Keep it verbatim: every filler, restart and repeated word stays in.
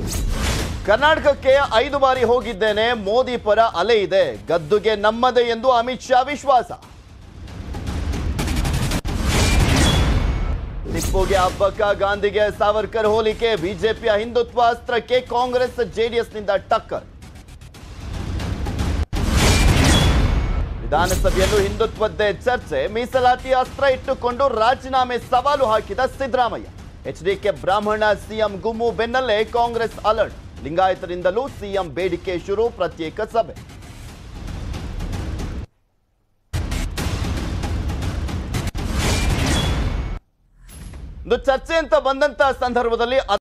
ಕರ್ನಾಟಕಕ್ಕೆ ಐದು ಬಾರಿ ಹೋಗಿದ್ದೇನೆ, ಮೋದಿ ಪರ ಅಲೆ ಇದೆ, ಗದ್ದುಗೆ ನಮ್ಮದೇ ಎಂದು ಅಮಿತ್ ಶಾ ವಿಶ್ವಾಸ. ಟಿಪ್ಪುಗೆ ಹಬ್ಬಕ್ಕ ಗಾಂಧಿಗೆ ಸಾವರ್ಕರ್ ಹೋಲಿಕೆ, ಬಿಜೆಪಿಯ ಹಿಂದುತ್ವ ಅಸ್ತ್ರಕ್ಕೆ ಕಾಂಗ್ರೆಸ್ ಜೆಡಿಎಸ್ನಿಂದ ಟಕ್ಕರ್. ವಿಧಾನಸಭೆಯಲ್ಲೂ ಹಿಂದುತ್ವದ್ದೇ ಚರ್ಚೆ, ಮೀಸಲಾತಿ ಅಸ್ತ್ರ ಇಟ್ಟುಕೊಂಡು ರಾಜೀನಾಮೆ ಸವಾಲು ಹಾಕಿದ ಸಿದ್ದರಾಮಯ್ಯ. ಎಚ್ಡಿಕೆ ಬ್ರಾಹ್ಮಣ ಸಿಎಂ ಗುಮ್ಮು ಬೆನ್ನಲ್ಲೇ ಕಾಂಗ್ರೆಸ್ ಅಲರ್ಟ್, ಲಿಂಗಾಯತರಿಂದಲೂ ಸಿಎಂ ಬೇಡಿಕೆ ಶುರು, ಪ್ರತ್ಯೇಕ ಸಭೆ. ಒಂದು ಚರ್ಚೆ ಅಂತ ಬಂದಂತ ಸಂದರ್ಭದಲ್ಲಿ